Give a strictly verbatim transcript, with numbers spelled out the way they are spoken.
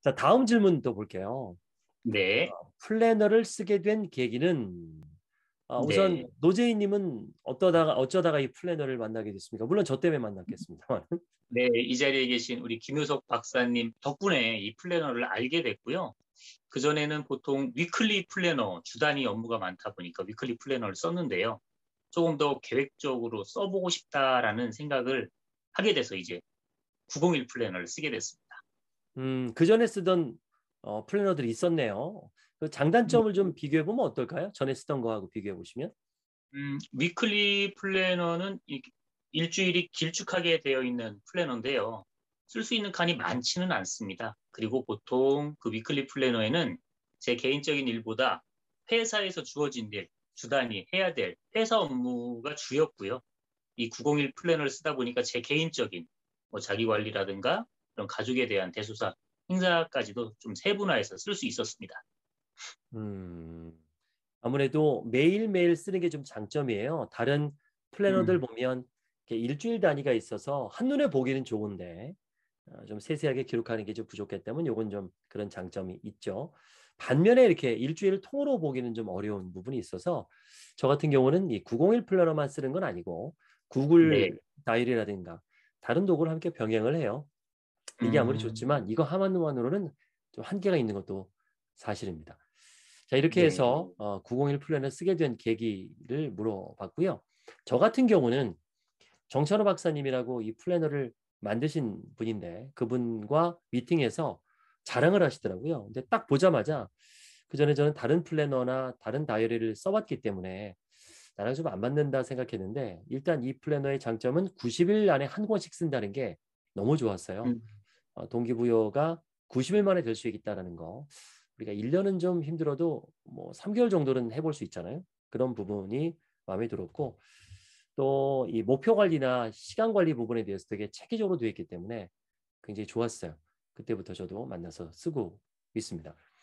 자, 다음 질문 또 볼게요. 네. 플래너를 쓰게 된 계기는 아, 우선 네. 노재희님은 어떠다가 어쩌다가 이 플래너를 만나게 됐습니까? 물론 저 때문에 만났겠습니다만. 네. 이 자리에 계신 우리 김효석 박사님 덕분에 이 플래너를 알게 됐고요. 그전에는 보통 위클리 플래너, 주 단위 업무가 많다 보니까 위클리 플래너를 썼는데요. 조금 더 계획적으로 써보고 싶다라는 생각을 하게 돼서 이제 구공일 플래너를 쓰게 됐습니다. 음, 그 전에 쓰던 어, 플래너들이 있었네요. 그 장단점을 좀 비교해 보면 어떨까요? 전에 쓰던 거하고 비교해 보시면. 음, 위클리 플래너는 이- 일주일이 길쭉하게 되어 있는 플래너인데요. 쓸 수 있는 칸이 많지는 않습니다. 그리고 보통 그 위클리 플래너에는 제 개인적인 일보다 회사에서 주어진 일, 주단위 해야 될 회사 업무가 주였고요. 이 구공일 플래너를 쓰다 보니까 제 개인적인 뭐 자기 관리라든가 그런 가족에 대한 대소사, 행사까지도 좀 세분화해서 쓸 수 있었습니다. 음, 아무래도 매일매일 쓰는 게 좀 장점이에요. 다른 플래너들 음, 보면 이렇게 일주일 단위가 있어서 한눈에 보기는 좋은데 어, 좀 세세하게 기록하는 게 좀 부족했다면 요건 좀 그런 장점이 있죠. 반면에 이렇게 일주일을 통으로 보기는 좀 어려운 부분이 있어서 저 같은 경우는 이 구공일 플래너만 쓰는 건 아니고 네. 구글 다이어리라든가 다른 도구를 함께 병행을 해요. 이게 아무리 음, 좋지만 이거 하나만으로는 좀 한계가 있는 것도 사실입니다. 자, 이렇게 네. 해서 어, 구공일 플랜을 쓰게 된 계기를 물어봤고요. 저 같은 경우는 정찬호 박사님이라고 이 플래너를 만드신 분인데 그분과 미팅에서 자랑을 하시더라고요. 근데 딱 보자마자 그 전에 저는 다른 플래너나 다른 다이어리를 써봤기 때문에 나랑 좀 안 맞는다 생각했는데 일단 이 플래너의 장점은 구십 일 안에 한 권씩 쓴다는 게 너무 좋았어요. 음, 어, 동기부여가 구십 일 만에 될 수 있다는 거. 우리가 일 년은 좀 힘들어도 뭐 삼 개월 정도는 해볼 수 있잖아요. 그런 부분이 마음에 들었고 또 이 목표 관리나 시간 관리 부분에 대해서 되게 체계적으로 되어 있기 때문에 굉장히 좋았어요. 그때부터 저도 만나서 쓰고 있습니다.